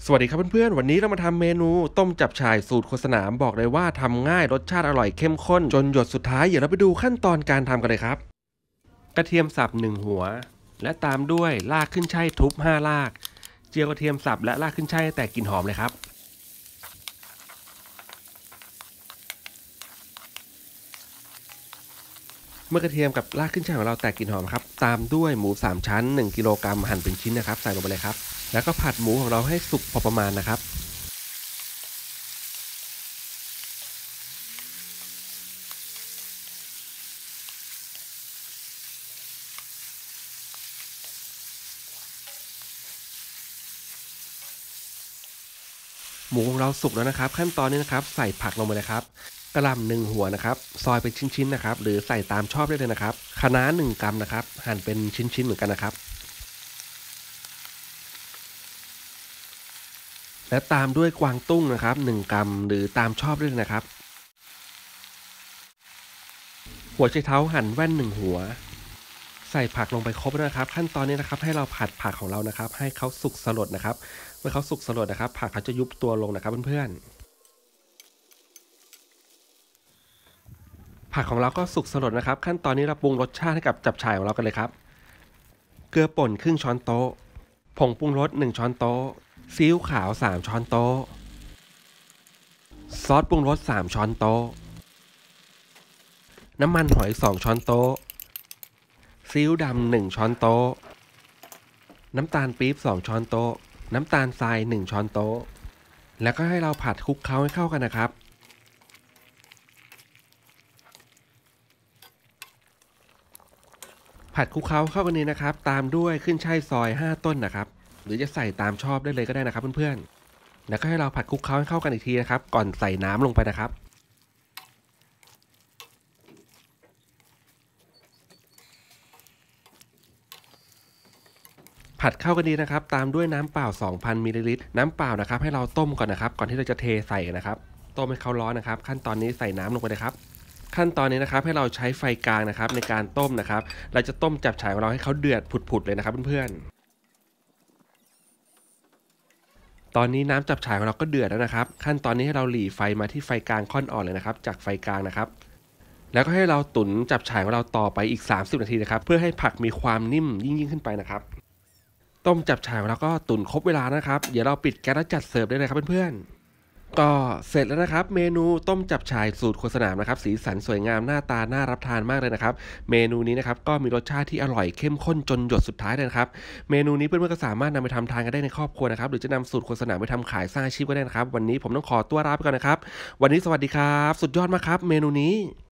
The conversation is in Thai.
สวัสดีครับเพื่อนๆวันนี้เรามาทำเมนูต้มจับฉ่ายสูตรโฆษณาบอกเลยว่าทำง่ายรสชาติอร่อยเข้มข้นจนหยดสุดท้ายเดี๋ยวเราไปดูขั้นตอนการทำกันเลยครับกระเทียมสับ1หัวและตามด้วยรากขึ้นช่ายทุบ5รากเจียวกระเทียมสับและรากขึ้นช่ายให้แตกกลิ่นหอมเลยครับเมื่อกระเทียมกับรากขึ้นช่ายของเราแตกกลิ่นหอมครับตามด้วยหมู3ชั้น1กิโลกรัมหั่นเป็นชิ้นนะครับใส่ลงไปเลยครับแล้วก็ผัดหมูของเราให้สุกพอประมาณนะครับหมูของเราสุกแล้วนะครับขั้นตอนนี้นะครับใส่ผักลงไปเลยครับกระหล่ำ1 หัวนะครับซอยเป็นชิ้นๆนะครับหรือใส่ตามชอบได้เลยนะครับคะน้า1 กรัมนะครับหั่นเป็นชิ้นๆเหมือนกันนะครับและตามด้วยกวางตุ้งนะครับ1 กรัมหรือตามชอบได้เลยนะครับหัวไชเท้าหั่นแว่น1 หัวใส่ผักลงไปครบแล้วนะครับขั้นตอนนี้นะครับให้เราผัดผักของเรานะครับให้เขาสุกสลดนะครับเมื่อเขาสุกสลดนะครับผักเขาจะยุบตัวลงนะครับเพื่อนๆผักของเราก็สุกสลดนะครับขั้นตอนนี้เราปรุงรสชาติให้กับจับฉ่ายของเรากันเลยครับเกลือป่นครึ่งช้อนโต๊ะผงปรุงรส1 ช้อนโต๊ะซีอิ๊วขาว3 ช้อนโต๊ะซอสปรุงรส3 ช้อนโต๊ะน้ำมันหอย2 ช้อนโต๊ะซีอิ๊วดำ1 ช้อนโต๊ะน้ำตาลปี๊บ2 ช้อนโต๊ะน้ำตาลทราย1 ช้อนโต๊ะแล้วก็ให้เราผัดคลุกเคล้าให้เข้ากันนะครับผัดคลุกเคล้าเข้ากันนี้นะครับตามด้วยขึ้นช่ายซอย5 ต้นนะครับหรือจะใส่ตามชอบได้เลยก็ได้นะครับเพื่อนๆแล้วก็ให้เราผัดคลุกเคล้าให้เข้ากันอีกทีนะครับก่อนใส่น้ำลงไปนะครับผัดเข้ากันดีนะครับตามด้วยน้ำเปล่า 2,000 มิลลิลิตรน้ำเปล่านะครับให้เราต้มก่อนนะครับก่อนที่เราจะเทใส่นะครับต้มให้เขาร้อนนะครับขั้นตอนนี้ใส่น้ำลงไปเลยครับขั้นตอนนี้นะครับให้เราใช้ไฟกลางนะครับในการต้มนะครับเราจะต้มจับฉ่ายของเราให้เขาเดือดผุดๆเลยนะครับเพื่อนๆตอนนี้น้ำจับฉ่ายของเราก็เดือดแล้วนะครับขั้นตอนนี้ให้เราหลีไฟมาที่ไฟกลางค่อนอ่อนเลยนะครับจากไฟกลางนะครับแล้วก็ให้เราตุ๋นจับฉ่ายของเราต่อไปอีก30 นาทีนะครับเพื่อให้ผักมีความนิ่มยิ่งขึ้นไปนะครับต้มจับฉ่ายของเราก็ตุ๋นครบเวลานะครับเดี๋ยวเราปิดแก๊สแล้วจัดเสิร์ฟได้เลยครับเพื่อนๆก็เสร็จแล้วนะครับเมนูต้มจับฉ่ายสูตรโฆษณานะครับสีสันสวยงามหน้าตาน่ารับทานมากเลยนะครับเมนูนี้นะครับก็มีรสชาติที่อร่อยเข้มข้นจนหยดสุดท้ายเลยนะครับเมนูนี้เพื่อนๆก็สามารถนำไปทำทานกันได้ในครอบครัวนะครับหรือจะนำสูตรโฆษณาไปทำขายสร้างอาชีพก็ได้นะครับวันนี้ผมต้องขอตัวลาไปก่อนนะครับวันนี้สวัสดีครับสุดยอดมากครับเมนูนี้